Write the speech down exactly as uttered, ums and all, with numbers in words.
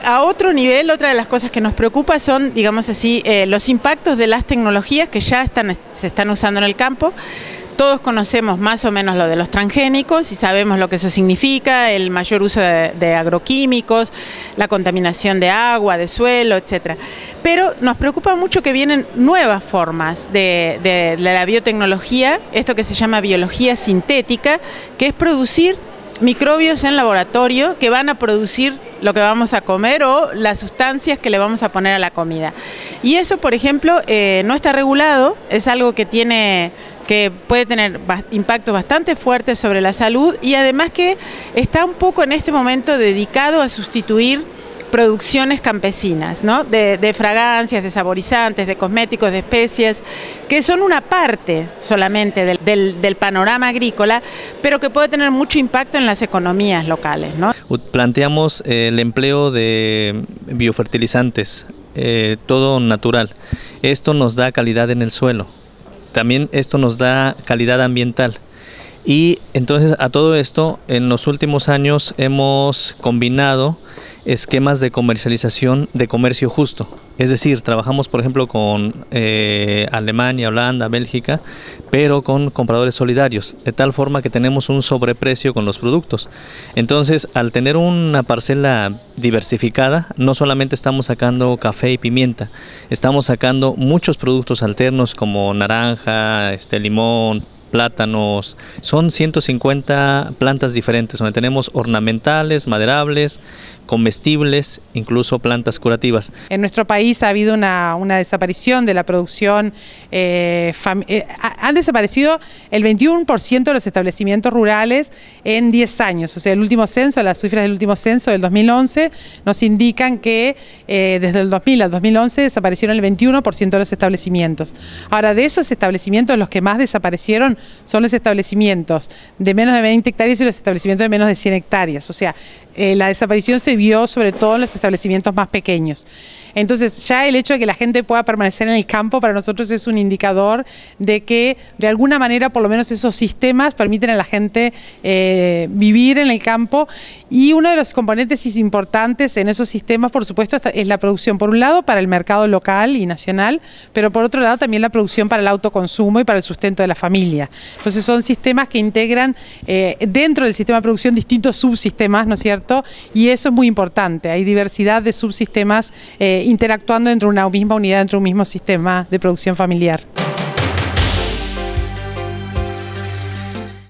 a otro nivel, otra de las cosas que nos preocupa son, digamos así, eh, los impactos de las tecnologías que ya están, se están usando en el campo. Todos conocemos más o menos lo de los transgénicos y sabemos lo que eso significa, el mayor uso de, de agroquímicos, la contaminación de agua, de suelo, etcétera. Pero nos preocupa mucho que vienen nuevas formas de, de, de la biotecnología, esto que se llama biología sintética, que es producir microbios en laboratorio que van a producir lo que vamos a comer o las sustancias que le vamos a poner a la comida. Y eso, por ejemplo, eh, no está regulado, es algo que tiene... que puede tener impactos bastante fuertes sobre la salud y además que está un poco en este momento dedicado a sustituir producciones campesinas, ¿no? de, de fragancias, de saborizantes, de cosméticos, de especias, que son una parte solamente del, del, del panorama agrícola, pero que puede tener mucho impacto en las economías locales, ¿no? Planteamos eh, el empleo de biofertilizantes, eh, todo natural. Esto nos da calidad en el suelo. También esto nos da calidad ambiental y entonces a todo esto en los últimos años hemos combinado esquemas de comercialización de comercio justo. Es decir, trabajamos por ejemplo con eh, Alemania, Holanda, Bélgica, pero con compradores solidarios, de tal forma que tenemos un sobreprecio con los productos. Entonces, al tener una parcela diversificada, no solamente estamos sacando café y pimienta, estamos sacando muchos productos alternos como naranja, este, limón, plátanos. Son ciento cincuenta plantas diferentes, donde tenemos ornamentales, maderables, comestibles, incluso plantas curativas. En nuestro país ha habido una, una desaparición de la producción, eh, eh, han desaparecido el veintiuno por ciento de los establecimientos rurales en diez años, o sea, el último censo, las cifras del último censo del dos mil once nos indican que eh, desde el dos mil al dos mil once desaparecieron el veintiuno por ciento de los establecimientos. Ahora, de esos establecimientos, los que más desaparecieron son los establecimientos de menos de veinte hectáreas y los establecimientos de menos de cien hectáreas, o sea, eh, la desaparición se vio sobre todo en los establecimientos más pequeños. Entonces ya el hecho de que la gente pueda permanecer en el campo para nosotros es un indicador de que de alguna manera por lo menos esos sistemas permiten a la gente eh, vivir en el campo, y uno de los componentes importantes en esos sistemas por supuesto es la producción, por un lado para el mercado local y nacional, pero por otro lado también la producción para el autoconsumo y para el sustento de la familia. Entonces son sistemas que integran eh, dentro del sistema de producción distintos subsistemas, ¿no es cierto? Y eso es muy importante, hay diversidad de subsistemas eh, interactuando dentro de una misma unidad, dentro de un mismo sistema de producción familiar.